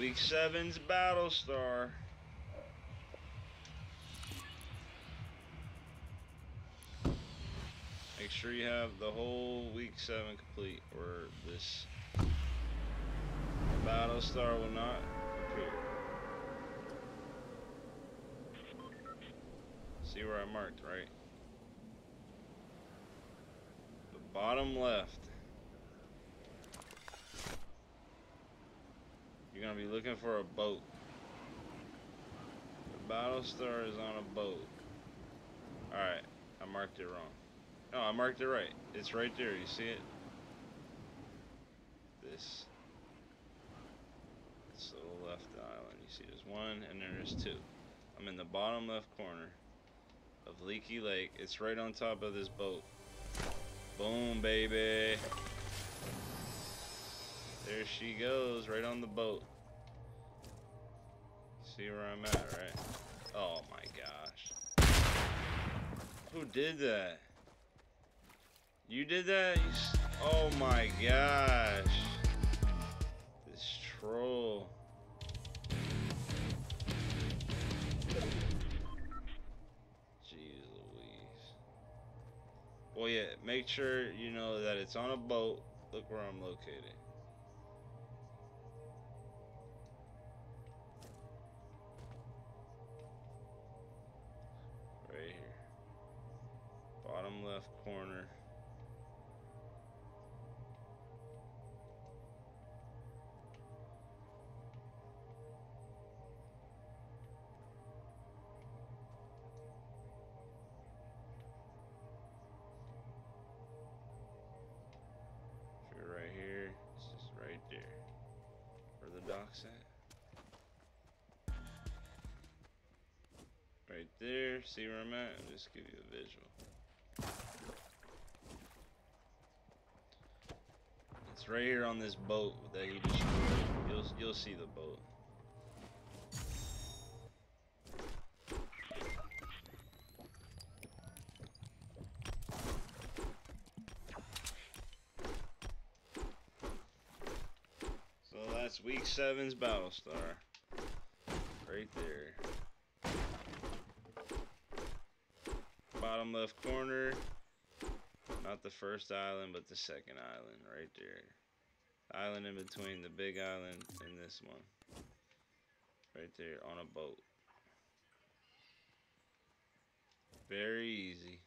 Week 7's Battlestar. Make sure you have the whole Week 7 complete, or this Battlestar will not appear. See where I marked, right? The bottom left. You're gonna be looking for a boat. The Battlestar is on a boat. Alright, I marked it wrong. No, I marked it right. It's right there, you see it? This. It's the left island. You see there's one and then there's two. I'm in the bottom left corner of Leaky Lake. It's right on top of this boat. Boom, baby. There she goes, right on the boat. See where I'm at, right? Oh my gosh. Who did that? You did that? Oh my gosh. This troll. Jeez Louise. Well, yeah, make sure you know that it's on a boat. Look where I'm located. Right here. Bottom left corner. If you're right here, it's just right there. Where the dock's at. Right there. See where I'm at? I'll just give you a visual. It's right here on this boat that he destroyed. You'll see the boat. So that's Week 7's Battlestar. Right there. Bottom left corner. Not the first island, but the second island. Right there. Island in between the big island and this one. Right there on a boat. Very easy.